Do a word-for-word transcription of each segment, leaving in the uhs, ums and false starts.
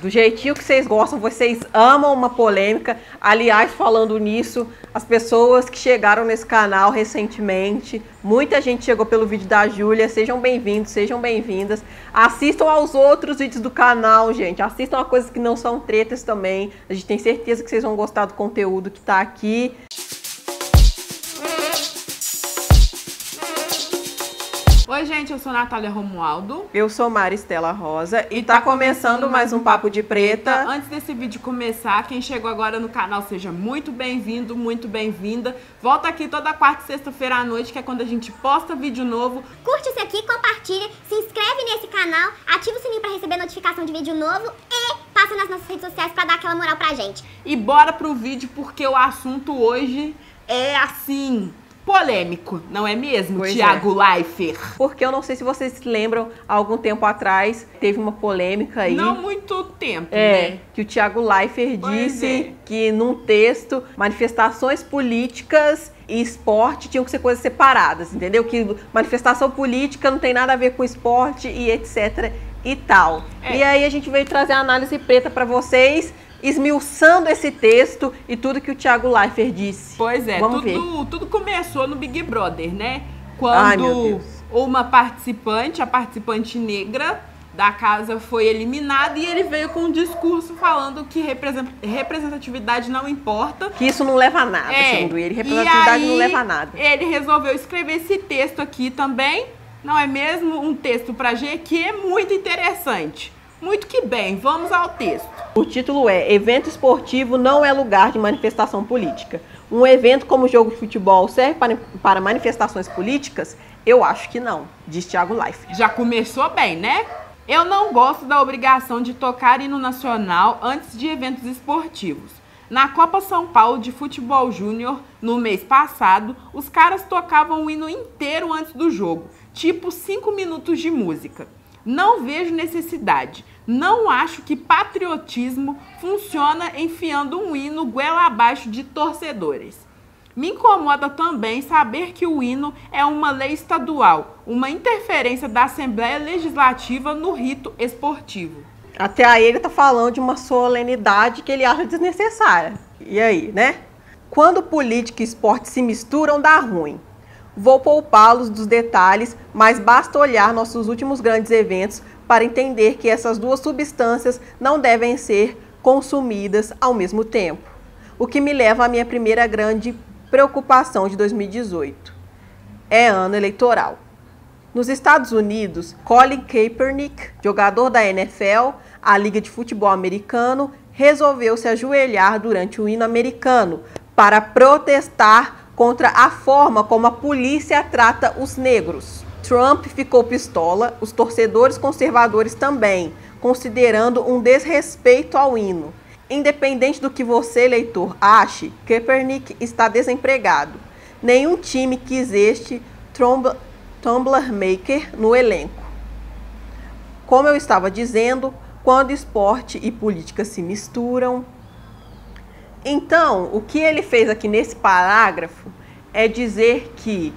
Do jeitinho que vocês gostam, vocês amam uma polêmica. Aliás, falando nisso, as pessoas que chegaram nesse canal recentemente, muita gente chegou pelo vídeo da Júlia, sejam bem-vindos, sejam bem-vindas. Assistam aos outros vídeos do canal, gente. Assistam a coisas que não são tretas também. A gente tem certeza que vocês vão gostar do conteúdo que tá aqui. Oi, gente, eu sou Natália Romualdo. Eu sou Maristela Rosa e tá começando mais um Papo de Preta. Antes desse vídeo começar, quem chegou agora no canal, seja muito bem-vindo, muito bem-vinda. Volta aqui toda quarta e sexta-feira à noite, que é quando a gente posta vídeo novo. Curte isso aqui, compartilha, se inscreve nesse canal, ativa o sininho pra receber notificação de vídeo novo e passa nas nossas redes sociais pra dar aquela moral pra gente. E bora pro vídeo, porque o assunto hoje é assim... polêmico, não é mesmo, pois Thiago é. Leifert? Porque eu não sei se vocês se lembram, há algum tempo atrás teve uma polêmica aí. Não muito tempo, é, né? Que o Thiago Leifert Pois disse é. que num texto, manifestações políticas e esporte tinham que ser coisas separadas, entendeu? Que manifestação política não tem nada a ver com esporte e etc e tal. É. E aí a gente veio trazer a análise preta para vocês, esmiuçando esse texto e tudo que o Thiago Leifert disse. Pois é, Vamos tudo, ver. tudo começou no Big Brother, né? Ai, meu Quando Deus. uma participante, a participante negra da casa foi eliminada e ele veio com um discurso falando que represent- representatividade não importa. Que isso não leva a nada, É, segundo ele. e Representatividade aí, não leva a nada. Ele resolveu escrever esse texto aqui também, não é mesmo? Um texto pra G que é muito interessante. Muito que bem, vamos ao texto. O título é: Evento esportivo não é lugar de manifestação política. Um evento como o jogo de futebol serve para, para manifestações políticas? Eu acho que não, diz Thiago Leifert. Já começou bem, né? Eu não gosto da obrigação de tocar hino nacional antes de eventos esportivos. Na Copa São Paulo de Futebol Júnior, no mês passado, os caras tocavam o hino inteiro antes do jogo, tipo cinco minutos de música. Não vejo necessidade. Não acho que patriotismo funciona enfiando um hino goela abaixo de torcedores. Me incomoda também saber que o hino é uma lei estadual, uma interferência da Assembleia Legislativa no rito esportivo. Até aí ele tá falando de uma solenidade que ele acha desnecessária. E aí, né? Quando política e esporte se misturam, dá ruim. Vou poupá-los dos detalhes, mas basta olhar nossos últimos grandes eventos para entender que essas duas substâncias não devem ser consumidas ao mesmo tempo. O que me leva à minha primeira grande preocupação de dois mil e dezoito. É ano eleitoral. Nos Estados Unidos, Colin Kaepernick, jogador da N F L, a Liga de Futebol Americano, resolveu se ajoelhar durante o hino americano para protestar contra a forma como a polícia trata os negros. Trump ficou pistola, os torcedores conservadores também, considerando um desrespeito ao hino. Independente do que você, eleitor, ache, Kaepernick está desempregado. Nenhum time quis este Tumbler Maker no elenco. Como eu estava dizendo, quando esporte e política se misturam... Então, o que ele fez aqui nesse parágrafo é dizer que...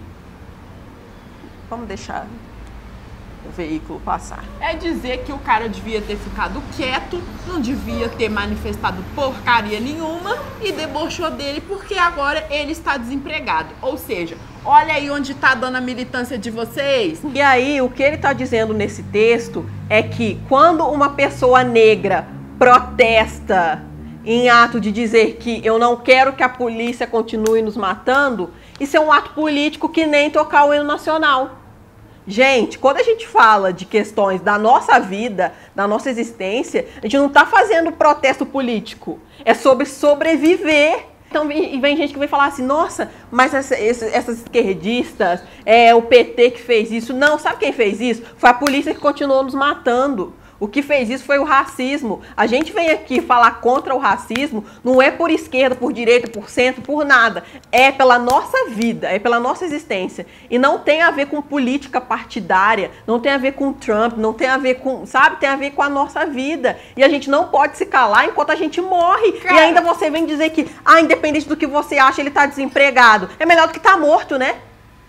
Vamos deixar o veículo passar. É dizer que o cara devia ter ficado quieto, não devia ter manifestado porcaria nenhuma e debochou dele porque agora ele está desempregado. Ou seja, olha aí onde está dando a militância de vocês. E aí, o que ele está dizendo nesse texto é que quando uma pessoa negra protesta em ato de dizer que eu não quero que a polícia continue nos matando, isso é um ato político que nem tocar o hino nacional. Gente, quando a gente fala de questões da nossa vida, da nossa existência, a gente não está fazendo protesto político. É sobre sobreviver. Então vem, vem gente que vem falar assim, nossa, mas essa, essa, essas esquerdistas, é o P T que fez isso. Não, sabe quem fez isso? Foi a polícia que continuou nos matando. O que fez isso foi o racismo. A gente vem aqui falar contra o racismo, não é por esquerda, por direita, por centro, por nada. É pela nossa vida, é pela nossa existência. E não tem a ver com política partidária, não tem a ver com Trump, não tem a ver com, sabe, tem a ver com a nossa vida. E a gente não pode se calar enquanto a gente morre. Cara, e ainda você vem dizer que, ah, independente do que você acha, ele tá desempregado. É melhor do que tá morto, né?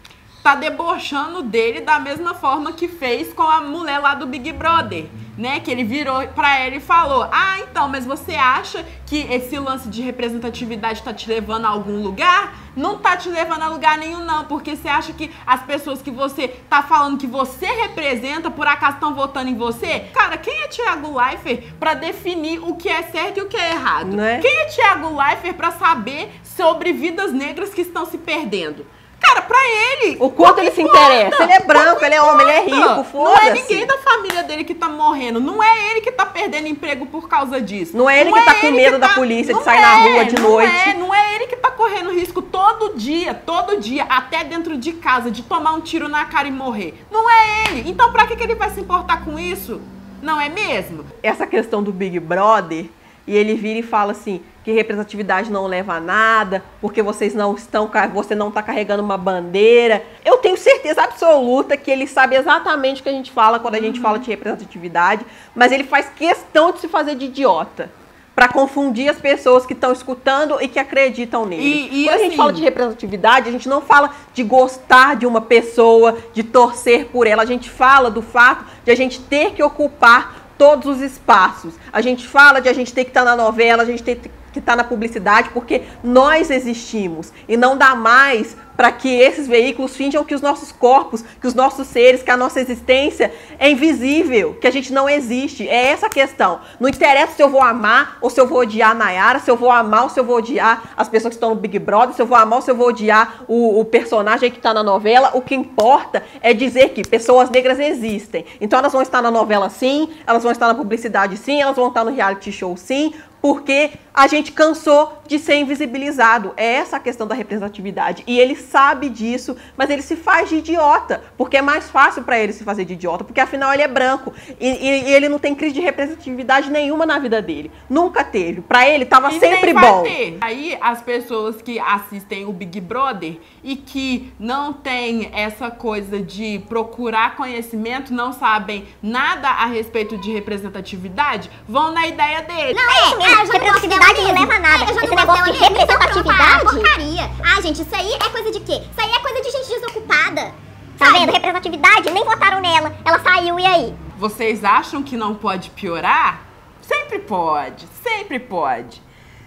tá debochando dele da mesma forma que fez com a mulher lá do Big Brother, né? Que ele virou pra ela e falou: ah, então, mas você acha que esse lance de representatividade tá te levando a algum lugar? Não tá te levando a lugar nenhum, não, porque você acha que as pessoas que você tá falando que você representa, por acaso estão votando em você? Cara, quem é Thiago Leifert pra definir o que é certo e o que é errado? Não é? Quem é Thiago Leifert pra saber sobre vidas negras que estão se perdendo? Cara, pra ele... O quanto ele se interessa. Ele é branco, ele é homem, ele é rico, foda-se. Não é ninguém da família dele que tá morrendo. Não é ele que tá perdendo emprego por causa disso. Não é ele que tá com medo da polícia de sair na rua de noite. Não é, não é ele que tá correndo risco todo dia, todo dia, até dentro de casa, de tomar um tiro na cara e morrer. Não é ele. Então pra que que ele vai se importar com isso? Não é mesmo? Essa questão do Big Brother, e ele vira e fala assim, que representatividade não leva a nada, porque vocês não estão, você não está carregando uma bandeira. Eu tenho certeza absoluta que ele sabe exatamente o que a gente fala quando a gente uhum. fala de representatividade, mas ele faz questão de se fazer de idiota, para confundir as pessoas que estão escutando e que acreditam nele. E, e quando assim, a gente fala de representatividade, a gente não fala de gostar de uma pessoa, de torcer por ela, a gente fala do fato de a gente ter que ocupar todos os espaços. A gente fala de a gente ter que estar na novela, a gente ter que estar na publicidade, porque nós existimos. E não dá mais para que esses veículos finjam que os nossos corpos, que os nossos seres, que a nossa existência é invisível, que a gente não existe. É essa a questão. Não interessa se eu vou amar ou se eu vou odiar a Nayara, se eu vou amar ou se eu vou odiar as pessoas que estão no Big Brother, se eu vou amar ou se eu vou odiar o, o personagem que está na novela. O que importa é dizer que pessoas negras existem. Então elas vão estar na novela sim, elas vão estar na publicidade sim, elas vão estar no reality show sim, porque a gente cansou de ser invisibilizado. É essa a questão da representatividade. E ele sabe disso, mas ele se faz de idiota, porque é mais fácil para ele se fazer de idiota, porque afinal ele é branco. E, e, e ele não tem crise de representatividade nenhuma na vida dele. Nunca teve. Para ele tava e sempre nem vai bom. Ter. Aí as pessoas que assistem o Big Brother e que não tem essa coisa de procurar conhecimento, não sabem nada a respeito de representatividade, vão na ideia dele. Não, é isso mesmo. Ah, representatividade não leva a nada. É, esse negócio de representatividade... porcaria. Ah, gente, isso aí é coisa de quê? Isso aí é coisa de gente desocupada. Tá vendo? Representatividade, nem votaram nela. Ela saiu, e aí? Vocês acham que não pode piorar? Sempre pode, sempre pode.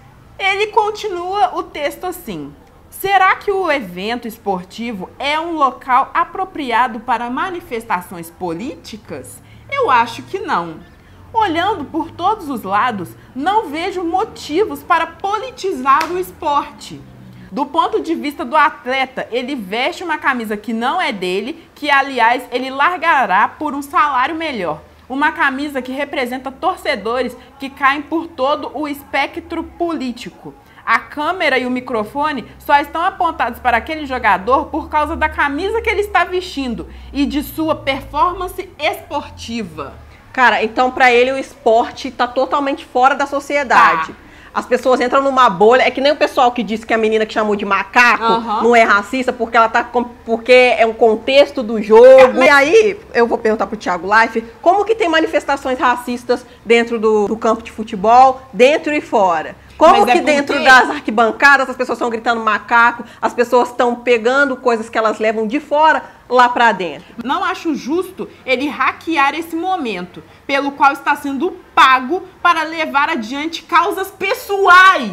Ele continua o texto assim. Será que o evento esportivo é um local apropriado para manifestações políticas? Eu acho que não. Olhando por todos os lados, não vejo motivos para politizar o esporte. Do ponto de vista do atleta, ele veste uma camisa que não é dele, que, aliás, ele largará por um salário melhor. Uma camisa que representa torcedores que caem por todo o espectro político. A câmera e o microfone só estão apontados para aquele jogador por causa da camisa que ele está vestindo e de sua performance esportiva. Cara, então pra ele o esporte tá totalmente fora da sociedade. Tá. As pessoas entram numa bolha. É que nem o pessoal que disse que a menina que chamou de macaco uhum. não é racista porque ela tá com, porque é um contexto do jogo. E aí, eu vou perguntar pro Thiago Leifert, como que tem manifestações racistas dentro do, do campo de futebol, dentro e fora? Como Mas que é dentro porque... das arquibancadas as pessoas estão gritando macaco, as pessoas estão pegando coisas que elas levam de fora lá pra dentro? Não acho justo ele hackear esse momento, pelo qual está sendo pago para levar adiante causas pessoais.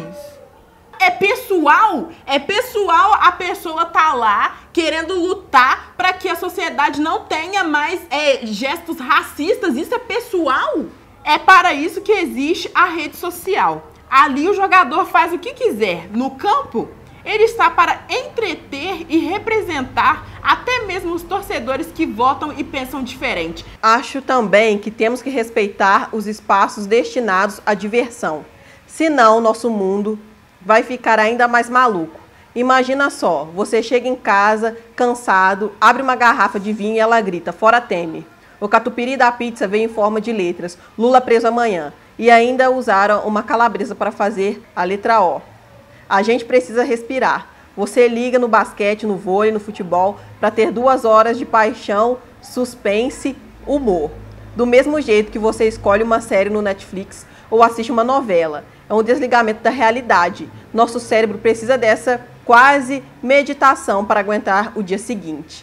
É pessoal, é pessoal, a pessoa tá lá querendo lutar para que a sociedade não tenha mais é, gestos racistas. Isso é pessoal. É para isso que existe a rede social. Ali o jogador faz o que quiser. No campo, ele está para entreter e representar até mesmo os torcedores que votam e pensam diferente. Acho também que temos que respeitar os espaços destinados à diversão. Senão, nosso mundo vai ficar ainda mais maluco. Imagina só, você chega em casa, cansado, abre uma garrafa de vinho e ela grita, fora Temer. O catupiry da pizza veio em forma de letras, Lula preso amanhã. E ainda usaram uma calabresa para fazer a letra O. A gente precisa respirar. Você liga no basquete, no vôlei, no futebol, para ter duas horas de paixão, suspense, humor. Do mesmo jeito que você escolhe uma série no Netflix ou assiste uma novela. É um desligamento da realidade. Nosso cérebro precisa dessa quase meditação para aguentar o dia seguinte.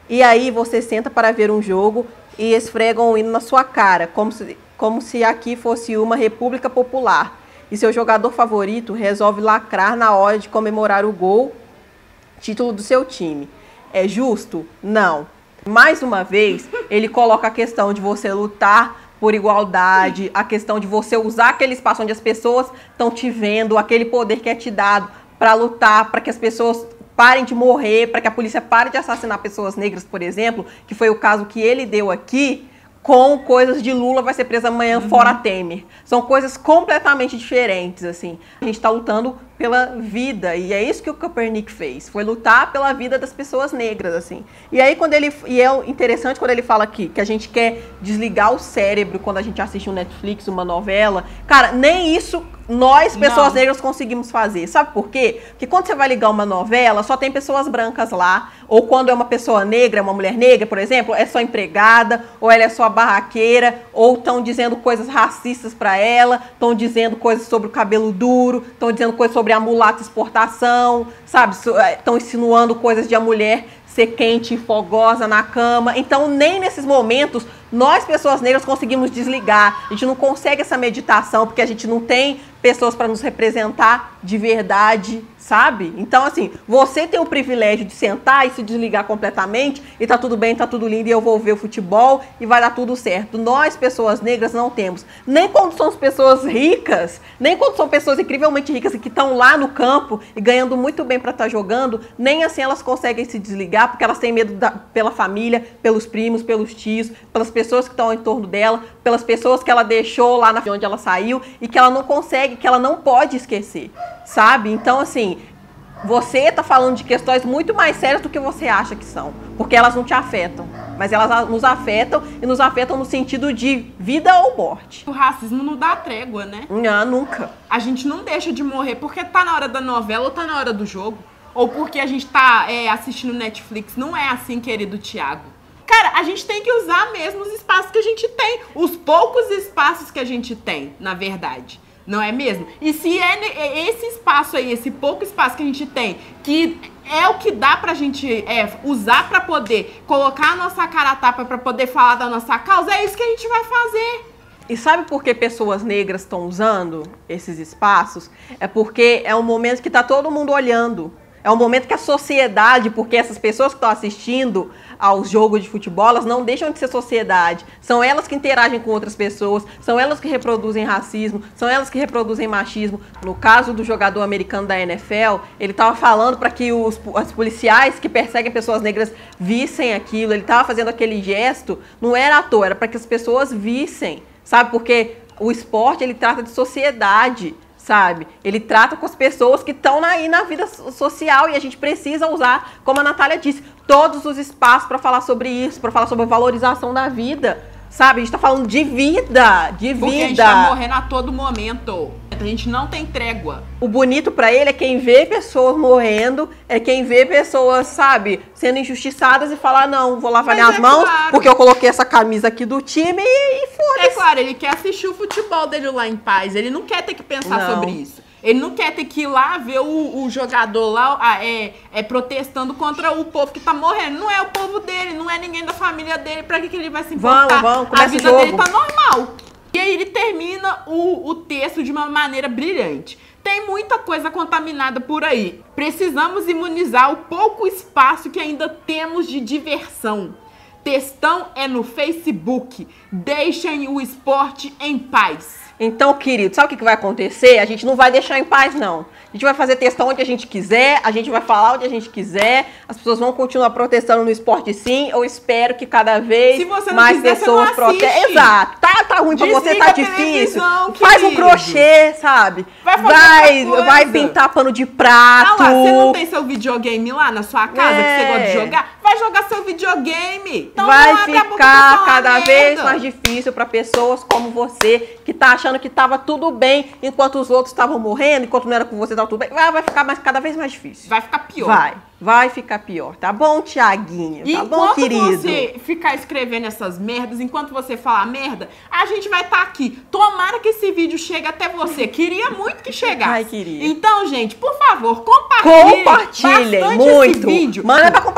E aí você senta para ver um jogo e esfregam o hino na sua cara, como se, como se aqui fosse uma república popular. E seu jogador favorito resolve lacrar na hora de comemorar o gol, título do seu time. É justo? Não. Mais uma vez, ele coloca a questão de você lutar por igualdade, a questão de você usar aquele espaço onde as pessoas estão te vendo, aquele poder que é te dado para lutar, para que as pessoas parem de morrer, para que a polícia pare de assassinar pessoas negras, por exemplo, que foi o caso que ele deu aqui, com coisas de Lula vai ser preso amanhã, uhum. fora Temer. São coisas completamente diferentes, assim. A gente está lutando pela vida, e é isso que o Kaepernick fez, foi lutar pela vida das pessoas negras, assim. E aí, quando ele, e é interessante quando ele fala aqui, que a gente quer desligar o cérebro quando a gente assiste um Netflix, uma novela, cara, nem isso nós, pessoas Não. negras, conseguimos fazer. Sabe por quê? Porque quando você vai ligar uma novela, só tem pessoas brancas lá, ou quando é uma pessoa negra, uma mulher negra, por exemplo, é só empregada, ou ela é só barraqueira, ou estão dizendo coisas racistas para ela, estão dizendo coisas sobre o cabelo duro, estão dizendo coisas sobre a mulata exportação, sabe? Estão insinuando coisas de a mulher ser quente e fogosa na cama. Então, nem nesses momentos, nós, pessoas negras, conseguimos desligar. A gente não consegue essa meditação, porque a gente não tem pessoas para nos representar de verdade, sabe? Então, assim, você tem o privilégio de sentar e se desligar completamente e tá tudo bem, tá tudo lindo e eu vou ver o futebol e vai dar tudo certo. Nós, pessoas negras, não temos. Nem quando somos pessoas ricas, nem quando são pessoas incrivelmente ricas e que estão lá no campo e ganhando muito bem para estar jogando, nem assim elas conseguem se desligar porque elas têm medo da, pela família, pelos primos, pelos tios, pelas pessoas que estão em torno dela, pelas pessoas que ela deixou lá na onde ela saiu e que ela não consegue, que ela não pode esquecer, sabe? Então, assim, você tá falando de questões muito mais sérias do que você acha que são, porque elas não te afetam, mas elas nos afetam e nos afetam no sentido de vida ou morte. O racismo não dá trégua, né? Não, nunca. A gente não deixa de morrer porque tá na hora da novela ou tá na hora do jogo, ou porque a gente tá é, assistindo Netflix. Não é assim, querido Thiago. Cara, a gente tem que usar mesmo os espaços que a gente tem, os poucos espaços que a gente tem, na verdade. Não é mesmo? E se é esse espaço aí, esse pouco espaço que a gente tem, que é o que dá pra gente é, usar pra poder colocar a nossa cara a tapa, pra poder falar da nossa causa, é isso que a gente vai fazer. E sabe por que pessoas negras estão usando esses espaços? É porque é um momento que tá todo mundo olhando. É um momento que a sociedade, porque essas pessoas que estão assistindo aos jogos de futebol, elas não deixam de ser sociedade. São elas que interagem com outras pessoas, são elas que reproduzem racismo, são elas que reproduzem machismo. No caso do jogador americano da N F L, ele estava falando para que os, os policiais que perseguem pessoas negras vissem aquilo. Ele estava fazendo aquele gesto, não era à toa, era para que as pessoas vissem, sabe? Porque o esporte, ele trata de sociedade, sabe? Ele trata com as pessoas que estão aí na vida social e a gente precisa usar, como a Natália disse, todos os espaços para falar sobre isso, para falar sobre a valorização da vida, sabe? A gente tá falando de vida, de vida. Porque a gente tá morrendo a todo momento. A gente não tem trégua. O bonito pra ele é quem vê pessoas morrendo, é quem vê pessoas, sabe, sendo injustiçadas e falar, não, vou lavar Mas minhas é mãos claro. porque eu coloquei essa camisa aqui do time e, e foda-se. É claro, ele quer assistir o futebol dele lá em paz, ele não quer ter que pensar Não. sobre isso. Ele não quer ter que ir lá ver o, o jogador lá ah, é, é, protestando contra o povo que tá morrendo. Não é o povo dele, não é ninguém da família dele. Pra que, que ele vai se importar? Vamos, vamos, A começa o vida jogo. dele tá normal. E aí ele termina o, o texto de uma maneira brilhante. Tem muita coisa contaminada por aí. Precisamos imunizar o pouco espaço que ainda temos de diversão. Textão é no Facebook. Deixem o esporte em paz. Então, querido, sabe o que vai acontecer? A gente não vai deixar em paz, não. A gente vai fazer textão onde a gente quiser, a gente vai falar onde a gente quiser, as pessoas vão continuar protestando no esporte sim, eu espero que cada vez Se você não mais quiser, pessoas você não assiste. protestem. Exato, tá, tá ruim pra Desliga você, tá a difícil. televisão, Faz um querido. crochê, sabe? Vai fazer vai, outra coisa. vai pintar pano de Ah prato. lá, você não tem seu videogame lá na sua casa É. que você gosta de jogar? Vai jogar seu videogame. Então vai não abre a boca pra ficar falar cada merda. vez mais difícil para pessoas como você, que tá achando que tava tudo bem, enquanto os outros estavam morrendo, enquanto não era com você, tava tudo bem. Vai, vai ficar mais, cada vez mais difícil. Vai ficar pior. Vai, vai ficar pior. Tá bom, Tiaguinho? E Tá enquanto bom, querido? você ficar escrevendo essas merdas, enquanto você falar merda, a gente vai estar aqui. Tomara que esse vídeo chegue até você. Queria muito que chegasse. Ai, queria. Então, gente, por favor, compartilhem. Compartilhem bastante muito. esse vídeo. Manda pra compartilhar.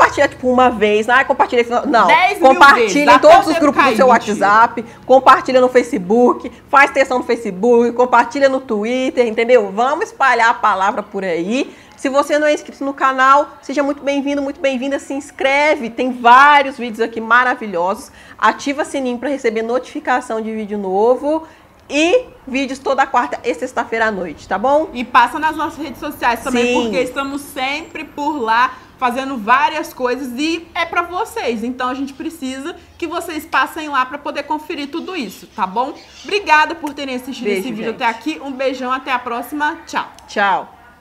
compartilha tipo uma vez, ah, compartilha esse... não, dez mil compartilha vezes, em até todos o os dedo grupos cair, do seu mentira. WhatsApp, compartilha no Facebook, faz textão no Facebook, compartilha no Twitter, entendeu? Vamos espalhar a palavra por aí. Se você não é inscrito no canal, seja muito bem-vindo, muito bem-vinda, se inscreve, tem vários vídeos aqui maravilhosos, ativa o sininho para receber notificação de vídeo novo e vídeos toda quarta e sexta-feira à noite, tá bom? E passa nas nossas redes sociais também, Sim. porque estamos sempre por lá, fazendo várias coisas e é pra vocês. Então a gente precisa que vocês passem lá pra poder conferir tudo isso, tá bom? Obrigada por terem assistido Beijo, esse vídeo gente. até aqui. Um beijão, até a próxima. Tchau. Tchau.